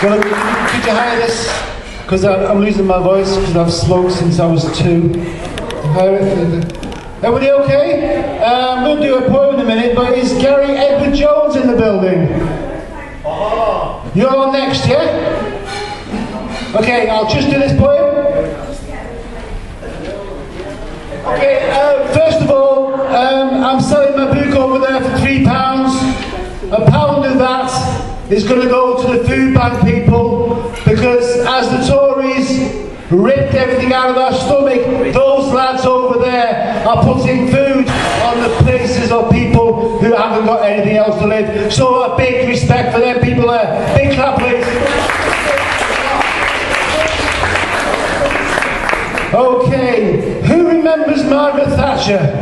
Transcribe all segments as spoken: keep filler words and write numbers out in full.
Well, could you hire this? Because I'm losing my voice because I've smoked since I was two. Everybody okay? Uh, I'm going to do a poem in a minute, but is Gary Edward Jones in the building? Oh. You're on next, yeah? Okay, I'll just do this poem. Okay, uh, first of all, um, I'm selling my book over there for three pounds. A pound of that is going to go to the food bank people, because as the Tories ripped everything out of our stomach, those lads over there are putting food on the places of people who haven't got anything else to live. So a big respect for them people there. Big clap, please. Okay, who remembers Margaret Thatcher?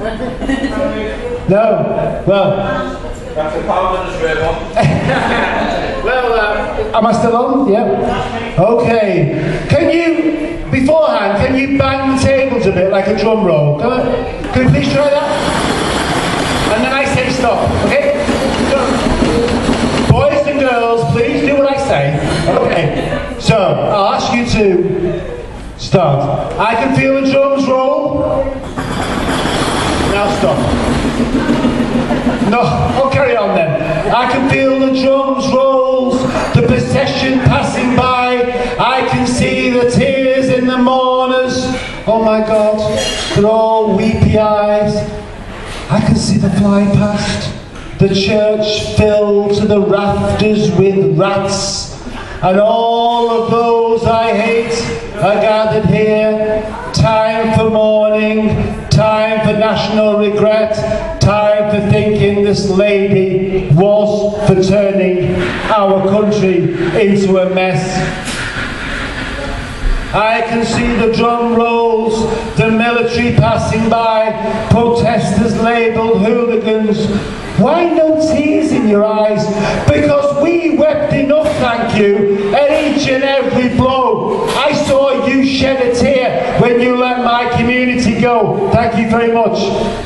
No? Well... That's a pound and a straight one. Well, uh, am I still on? Yeah. Okay. Can you, beforehand, can you bang the tables a bit like a drum roll? Come on. Can you please try that? And then I say stop, okay? So, boys and girls, please do what I say. Okay. So, I'll ask you to start. I can feel the drums roll. Now stop. No, I'll carry on then. I can feel the drums rolls, the procession passing by. I can see the tears in the mourners. Oh my God, they're all weepy eyes. I can see the fly past, the church filled to the rafters with rats. And all of those I hate are gathered here. Time for mourning, time for national regret, time for thinking this lady was for turning our country into a mess. I can see the drum rolls, the military passing by, protesters labelled hooligans. Why no tears in your eyes? Because we wept enough, thank you, at each and every blow. I saw you shed a tear when you let my community go. Thank you very much.